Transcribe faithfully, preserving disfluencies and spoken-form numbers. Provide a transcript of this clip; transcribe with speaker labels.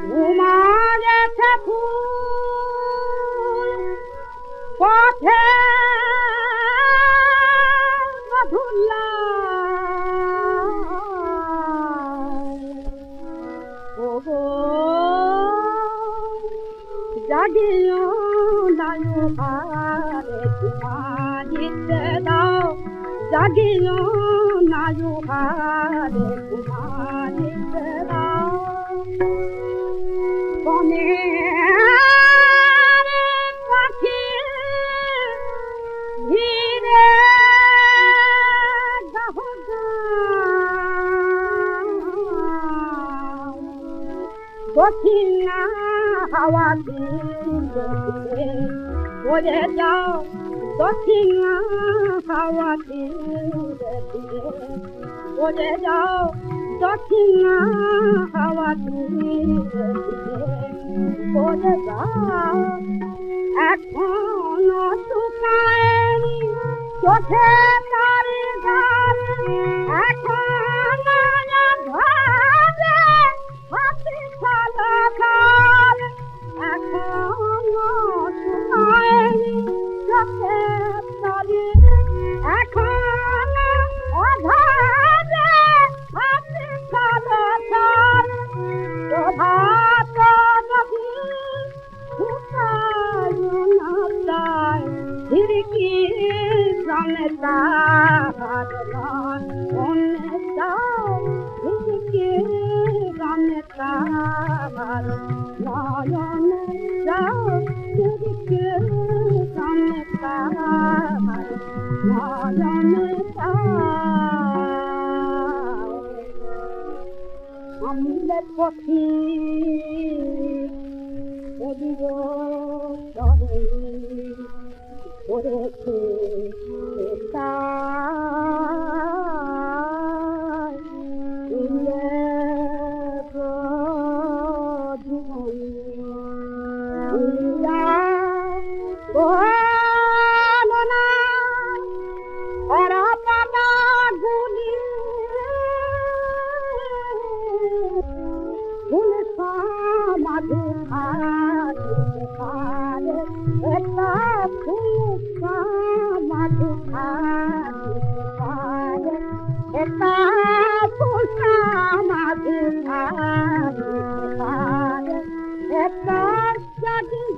Speaker 1: ঘুমা গেছে ফুল পথে ধুলা ওগো জাগিও নায়ুহারে ঘুমা দিতে দাও জাগিও নায়ুহারে ঘুমা দিতে দাও বনের পাখি ধীরে গাহ গাও দক্ষিণা হাওয়া দিলে বলে যাও দক্ষিণা হাওয়া দিলে বলে যাও দক্ষিণা হাওয়া দিলে বলে যাও এখনো শুকায়নি চোখে তারি গাছ এখনো ঘরে হাতি খালা খাল এখনো শুকায়নি চোখে তারি এখনো অঘরে হাতি খালা খাল প্রভাত নদী খিড়কি সামনে তার মনে যাও খিড়কি সামনে তার নয়নে যাও খিড়কি সামনে তার নয়নে যাও আমলে পথি ওদিগো চরে পড়েছে তাই ইয়ে জীবন বলো না ওরা পাতা গুলি ফুল সমাধি খারে এটা ফুল সমাধি খারে এটা ফুল সমাধি খারে এটা জাগি